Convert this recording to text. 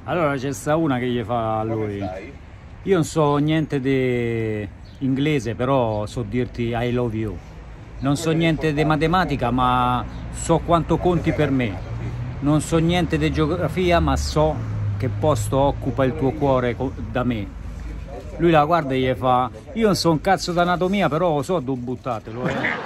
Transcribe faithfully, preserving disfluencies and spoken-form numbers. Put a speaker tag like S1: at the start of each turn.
S1: Allora c'è sta una che gli fa a lui. Io non so niente di inglese, però so dirti I love you. Non so niente di matematica, ma so quanto conti per me. Non so niente di geografia, ma so che posto occupa il tuo cuore da me. Lui la guarda e gli fa: io non so un cazzo d'anatomia, però so dove buttatelo, eh.